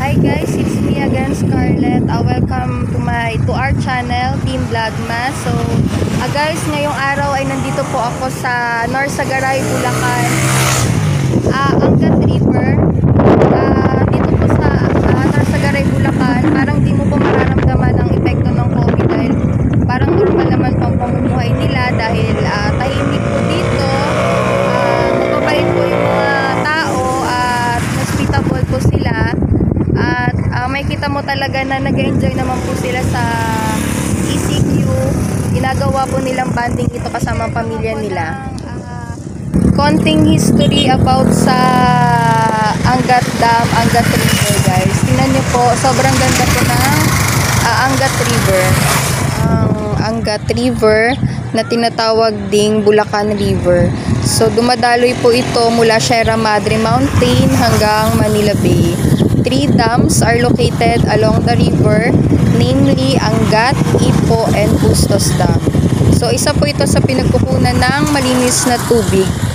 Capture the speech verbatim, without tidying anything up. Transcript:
Hi guys, it's me again, Scarlett. Uh, welcome to my to our channel, Team Vlogmas. So, uh, guys, ngayong araw ay nandito po ako sa Norsagaray, Bulacan. Uh, Angat River. Uh, dito po sa uh, Norsagaray, Bulacan, parang di mo po mararamdaman ang epekto ng COVID dahil parang normal naman pang pamumuhay nila dahil uh, tahimik po dito. Uh, mababait po yung mga tao at hospitable po sila. At uh, may kita mo talaga na nag-enjoy naman po sila sa E C Q. Ginagawa po nilang banding ito kasama ang pamilya nila. Konting history about sa Angat Dam, Angat River, guys. Tingnan nyo po, sobrang ganda po ng uh, Angat River. Ang Angat River na tinatawag ding Bulacan River. So dumadaloy po ito mula Sierra Madre Mountain hanggang Manila Bay. Three dams are located along the river, namely Angat, Ipo, and Bustos Dam. So isa po ito sa pinagkukunan ng malinis na tubig.